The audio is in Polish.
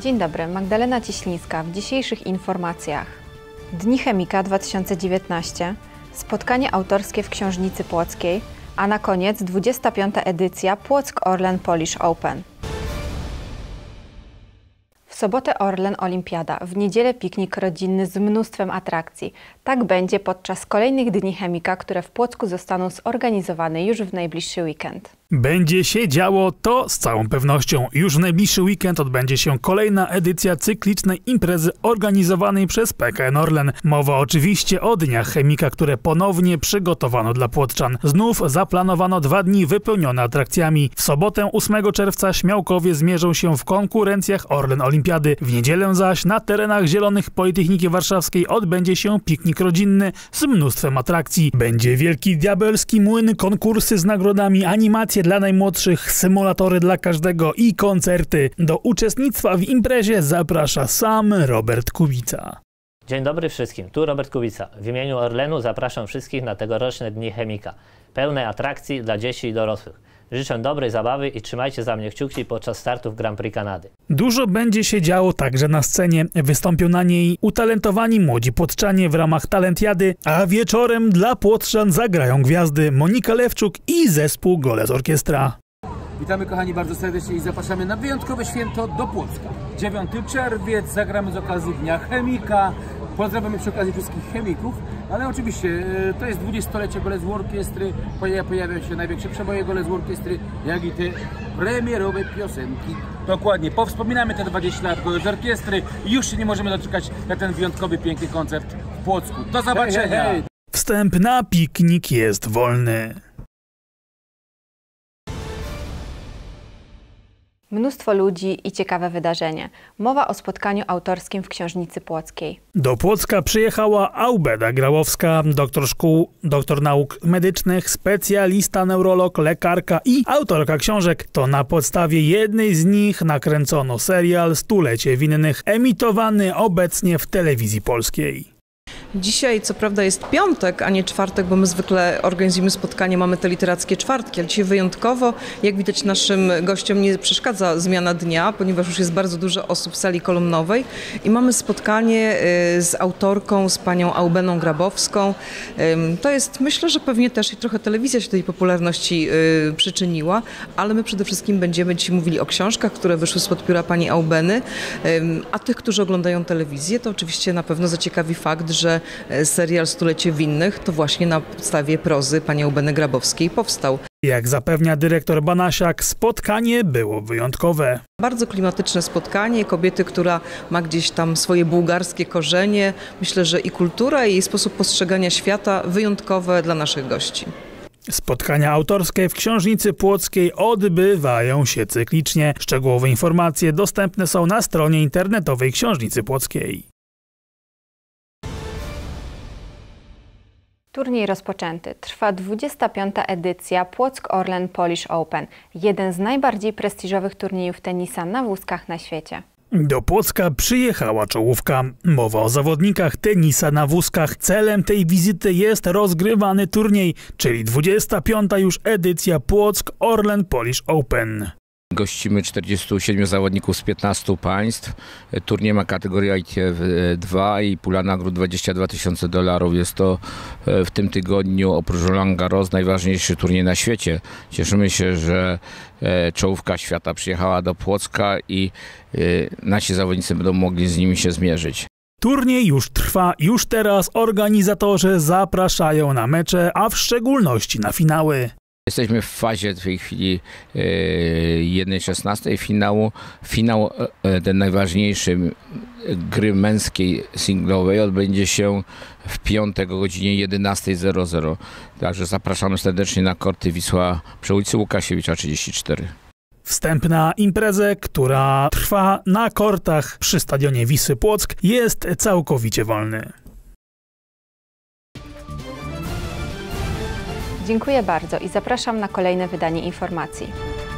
Dzień dobry, Magdalena Cieślińska w dzisiejszych informacjach. Dni Chemika 2019, spotkanie autorskie w Książnicy Płockiej, a na koniec 25. edycja Płock Orlen Polish Open. W sobotę Orlen Olimpiada, w niedzielę piknik rodzinny z mnóstwem atrakcji. Tak będzie podczas kolejnych Dni Chemika, które w Płocku zostaną zorganizowane już w najbliższy weekend. Będzie się działo to z całą pewnością. Już w najbliższy weekend odbędzie się kolejna edycja cyklicznej imprezy organizowanej przez PKN Orlen. Mowa oczywiście o Dniach Chemika, które ponownie przygotowano dla płockczan. Znów zaplanowano 2 dni wypełnione atrakcjami. W sobotę 8 czerwca Śmiałkowie zmierzą się w konkurencjach Orlen Olimpiady. W niedzielę zaś na terenach zielonych Politechniki Warszawskiej odbędzie się piknik rodzinny z mnóstwem atrakcji. Będzie wielki diabelski młyn, konkursy z nagrodami, animacje dla najmłodszych, symulatory dla każdego i koncerty. Do uczestnictwa w imprezie zaprasza sam Robert Kubica. Dzień dobry wszystkim, tu Robert Kubica. W imieniu Orlenu zapraszam wszystkich na tegoroczne Dni Chemika, pełne atrakcji dla dzieci i dorosłych. Życzę dobrej zabawy i trzymajcie za mnie kciuki podczas startów Grand Prix Kanady. Dużo będzie się działo także na scenie. Wystąpią na niej utalentowani młodzi płockczanie w ramach Talentiady, a wieczorem dla płockczan zagrają gwiazdy Monika Lewczuk i zespół Goles Orkiestra. Witamy kochani bardzo serdecznie i zapraszamy na wyjątkowe święto do Płocka. 9 czerwiec, zagramy z okazji Dnia Chemika. Pozdrawiamy przy okazji wszystkich chemików, ale oczywiście to jest 20-lecie Goles Orkiestry, pojawiają się największe przeboje Goles Orkiestry, jak i te premierowe piosenki. Dokładnie, powspominamy te 20 lat Goles Orkiestry i już się nie możemy doczekać na ten wyjątkowy, piękny koncert w Płocku. Do zobaczenia! Hej, hej. Wstęp na piknik jest wolny. Mnóstwo ludzi i ciekawe wydarzenie. Mowa o spotkaniu autorskim w Książnicy Płockiej. Do Płocka przyjechała Aubeda Grałowska, doktor szkół, doktor nauk medycznych, specjalista, neurolog, lekarka i autorka książek. To na podstawie jednej z nich nakręcono serial Stulecie Winnych, emitowany obecnie w telewizji polskiej. Dzisiaj co prawda jest piątek, a nie czwartek, bo my zwykle organizujemy spotkanie, mamy te literackie czwartki, ale dzisiaj wyjątkowo, jak widać naszym gościom nie przeszkadza zmiana dnia, ponieważ już jest bardzo dużo osób w sali kolumnowej i mamy spotkanie z autorką, z panią Aubeną Grabowską. To jest, myślę, że pewnie też i trochę telewizja się do tej popularności przyczyniła, ale my przede wszystkim będziemy dzisiaj mówili o książkach, które wyszły spod pióra pani Aubeny, a tych, którzy oglądają telewizję, to oczywiście na pewno zaciekawi fakt, że serial Stulecie Winnych to właśnie na podstawie prozy pani Aubeny Grabowskiej powstał. Jak zapewnia dyrektor Banasiak, spotkanie było wyjątkowe. Bardzo klimatyczne spotkanie kobiety, która ma gdzieś tam swoje bułgarskie korzenie. Myślę, że i kultura, i jej sposób postrzegania świata wyjątkowe dla naszych gości. Spotkania autorskie w Książnicy Płockiej odbywają się cyklicznie. Szczegółowe informacje dostępne są na stronie internetowej Książnicy Płockiej. Turniej rozpoczęty. Trwa 25. edycja Płock Orlen Polish Open, jeden z najbardziej prestiżowych turniejów tenisa na wózkach na świecie. Do Płocka przyjechała czołówka. Mowa o zawodnikach tenisa na wózkach. Celem tej wizyty jest rozgrywany turniej, czyli 25. już edycja Płock Orlen Polish Open. Gościmy 47 zawodników z 15 państw. Turniej ma kategorię ITF 2 i pula nagród $22 000. Jest to w tym tygodniu oprócz Roland Garros najważniejszy turniej na świecie. Cieszymy się, że czołówka świata przyjechała do Płocka i nasi zawodnicy będą mogli z nimi się zmierzyć. Turniej już trwa, już teraz organizatorzy zapraszają na mecze, a w szczególności na finały. Jesteśmy w fazie w tej chwili 1/16 finału. Finał, ten najważniejszy, gry męskiej singlowej odbędzie się w piątek o godzinie 11:00. Także zapraszamy serdecznie na korty Wisła przy ulicy Łukasiewicza 34. Wstęp na imprezę, która trwa na kortach przy stadionie Wisły Płock, jest całkowicie wolny. Dziękuję bardzo i zapraszam na kolejne wydanie informacji.